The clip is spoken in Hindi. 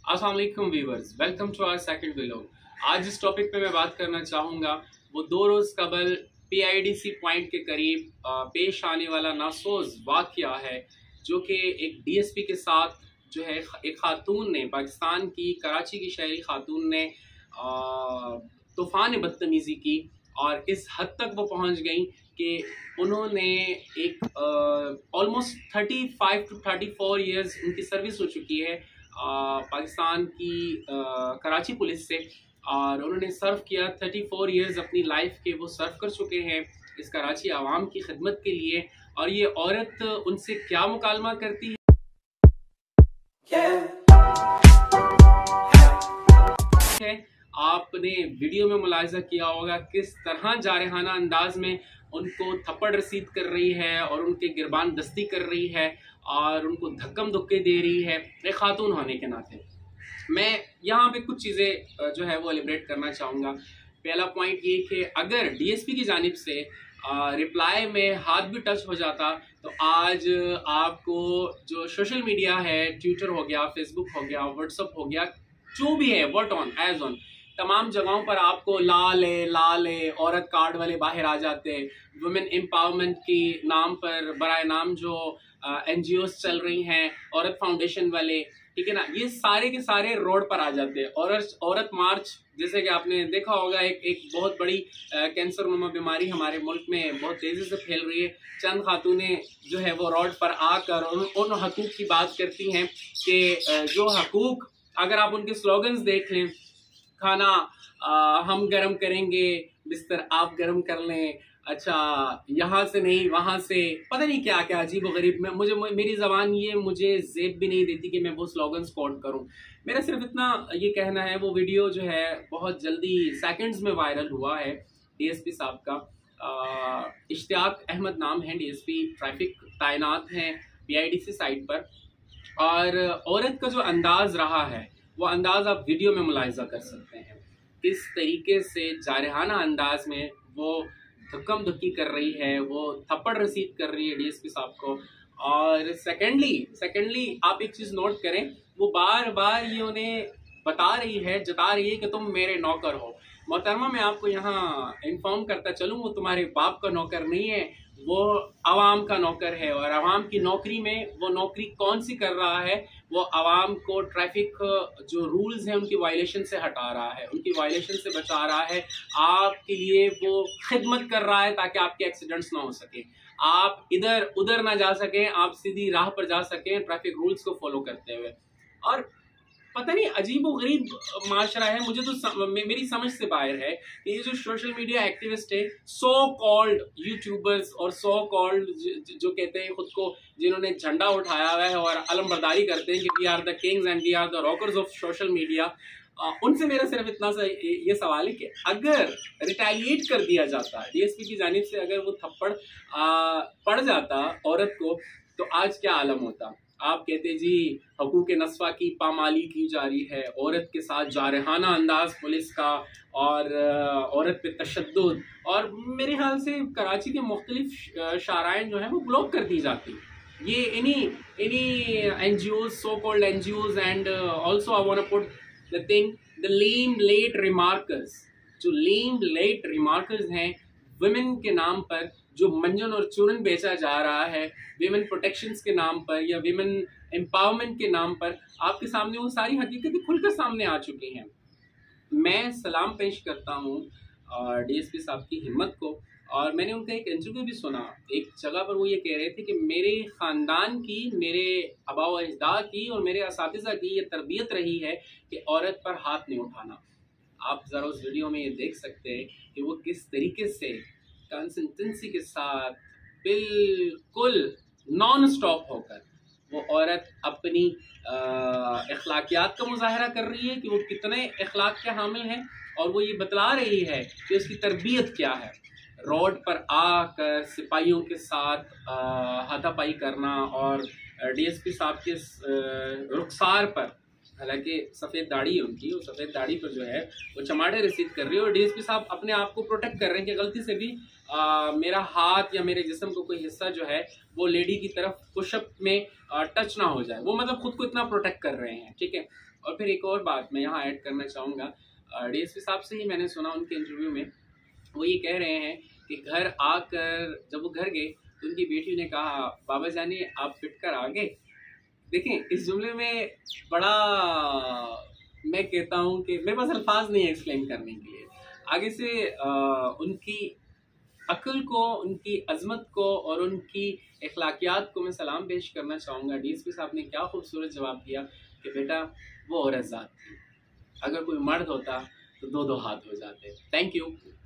अस्सलाम वालेकुम viewers, welcome to our second vlog. आज जिस टॉपिक पे मैं बात करना चाहूँगा वो 2 रोज़ कबल PIDC पॉइंट के करीब पेश आने वाला नासोज वाक़या है, जो कि एक DSP के साथ जो है एक खातून ने, पाकिस्तान की कराची की शहरी खातून ने तूफ़ान बदतमीज़ी की और इस हद तक वो पहुँच गई कि उन्होंने एक ऑलमोस्ट 35 टू 34 ईयर्स उनकी सर्विस हो चुकी है पाकिस्तान की कराची पुलिस से, और उन्होंने सर्व किया 34 इयर्स अपनी लाइफ के वो सर्व कर चुके हैं इस कराची आवाम की खिदमत के लिए। और ये औरत उनसे क्या मुकालमा करती है आपने वीडियो में मुलाहिजा किया होगा, किस तरह जारहाना अंदाज में उनको थप्पड़ रसीद कर रही है और उनके गिरबान दस्ती कर रही है और उनको धक्कम धुक्के दे रही है एक खातून होने के नाते। मैं यहाँ पे कुछ चीज़ें जो है वो एलिब्रेट करना चाहूँगा। पहला पॉइंट ये कि अगर DSP की जानिब से रिप्लाई में हाथ भी टच हो जाता तो आज आपको जो सोशल मीडिया है, ट्विटर हो गया, फेसबुक हो गया, व्हाट्सअप हो गया, जो भी है व्हाट ऑन एज ऑन, तमाम जगहों पर आपको लाल है औरत कार्ड वाले बाहर आ जाते हैं। वुमेन एम्पावरमेंट की नाम पर बराए नाम जो NGOs चल रही हैं, औरत फाउंडेशन वाले, ठीक है ना, ये सारे के सारे रोड पर आ जाते हैं। औरत मार्च, जैसे कि आपने देखा होगा, एक बहुत बड़ी कैंसर नुमा बीमारी हमारे मुल्क में बहुत तेज़ी से फैल रही है। चंद खातूनें जो है वो रोड पर आकर उन हकूक़ की बात करती हैं कि जो हकूक़, अगर आप उनके स्लोगन्स देख लें, खाना हम गरम करेंगे, बिस्तर आप गरम कर लें, अच्छा यहाँ से नहीं वहाँ से, पता नहीं क्या क्या अजीब व गरीब। में मुझे मेरी ज़बान ये मुझे ज़ेब भी नहीं देती कि मैं वो स्लोगन्स कोट करूँ। मेरा सिर्फ इतना ये कहना है, वो वीडियो जो है बहुत जल्दी सेकंड्स में वायरल हुआ है। DSP साहब का इश्तियाक अहमद नाम है, DSP ट्रैफिक तैनात हैं PIDC साइट पर, और औरत का जो अंदाज रहा है वो अंदाज आप वीडियो में मुलाहिजा कर सकते हैं, किस तरीके से जारहाना अंदाज में वो धक्कम धुक्की कर रही है, वो थप्पड़ रसीद कर रही है DSP साहब को। और सेकेंडली आप एक चीज़ नोट करें, वो बार बार ये उन्हें बता रही है, जता रही है कि तुम मेरे नौकर हो। मोहतरमा, मैं आपको यहाँ इन्फॉर्म करता चलूँ, वो तुम्हारे बाप का नौकर नहीं है, वो आवाम का नौकर है। और आवाम की नौकरी में वो नौकरी कौन सी कर रहा है, वो आवाम को ट्रैफिक जो रूल्स हैं उनकी वायलेशन से हटा रहा है, उनकी वायलेशन से बचा रहा है। आपके लिए वो खिदमत कर रहा है ताकि आपके एक्सीडेंट्स ना हो सके, आप इधर उधर ना जा सकें, आप सीधी राह पर जा सकें ट्रैफिक रूल्स को फॉलो करते हुए। और पता नहीं अजीब व गरीब माशरा है, मुझे तो मेरी समझ से बाहर है कि ये जो सोशल मीडिया एक्टिविस्ट है, सो कॉल्ड यूट्यूबर्स और सो कॉल्ड जो कहते हैं खुद को, जिन्होंने झंडा उठाया हुआ है और अलमबरदारी करते हैं कि we are the kings and we are the rockers of social media, उनसे मेरा सिर्फ इतना सा ये सवाल है कि अगर रिटेलिएट कर दिया जाता है DSP की जानिब से, अगर वो थप्पड़ पड़ जाता औरत को, तो आज क्या आलम होता। आप कहते जी हकूक़ नस्वा की पामाली की जा रही है, औरत के साथ जारहाना अंदाज पुलिस का और औरत पे तशद्दुद, और मेरे ख्याल से कराची के मुख्तलिफ शाराइन जो है वो ब्लॉक कर दी जाती। ये any NGOs, so called NGOs, and also I want to put the thing, the lame late remarkers, जो lame late remarkers हैं वुमेन के नाम पर, जो मंजन और चूरन बेचा जा रहा है विमेन प्रोटेक्शंस के नाम पर या विमेन एम्पावरमेंट के नाम पर, आपके सामने वो सारी हकीकतें खुलकर सामने आ चुकी हैं। मैं सलाम पेश करता हूँ DSP साहब की हिम्मत को, और मैंने उनका एक इंटरव्यू भी सुना, एक जगह पर वो ये कह रहे थे कि मेरे ख़ानदान की, मेरे आबा व अजदाद की और मेरे असातिज़ा की ये तरबियत रही है कि औरत पर हाथ नहीं उठाना। आप ज़रा उस वीडियो में ये देख सकते हैं कि वो किस तरीके से कंसिस्टेंसी के साथ बिल्कुल नॉन स्टॉप होकर वो औरत अपनी अखलाकियात का मुजाहरा कर रही है कि वो कितने अखलाक के हामिल हैं, और वो ये बतला रही है कि उसकी तरबियत क्या है। रोड पर आकर सिपाहियों के साथ हाथापाई करना, और DSP साहब के रुखसार पर, हालांकि सफ़ेद दाढ़ी है उनकी, वो सफ़ेद दाढ़ी पर जो है वो चमाड़े रसीद कर रही है, और DSP साहब अपने आप को प्रोटेक्ट कर रहे हैं कि गलती से भी मेरा हाथ या मेरे जिस्म को कोई हिस्सा जो है वो लेडी की तरफ पुशअप में टच ना हो जाए। वो मतलब खुद को इतना प्रोटेक्ट कर रहे हैं, ठीक है। और फिर एक और बात मैं यहाँ ऐड करना चाहूँगा, डीएसपी साहब से ही मैंने सुना उनके इंटरव्यू में, वो ये कह रहे हैं कि घर आकर जब वो घर गए तो उनकी बेटी ने कहा, बाबा जानी आप पिट कर आ गए। देखें, इस जुमले में बड़ा, मैं कहता हूँ कि मेरे पास अल्फाज नहीं है एक्सप्लेन करने के लिए। आगे से उनकी अक्ल को, उनकी अजमत को और उनकी अखलाकियात को मैं सलाम पेश करना चाहूँगा। डीएसपी साहब ने क्या खूबसूरत जवाब दिया कि बेटा वो औरत ज़ात थी, अगर कोई मर्द होता तो दो दो हाथ हो जाते। Thank you.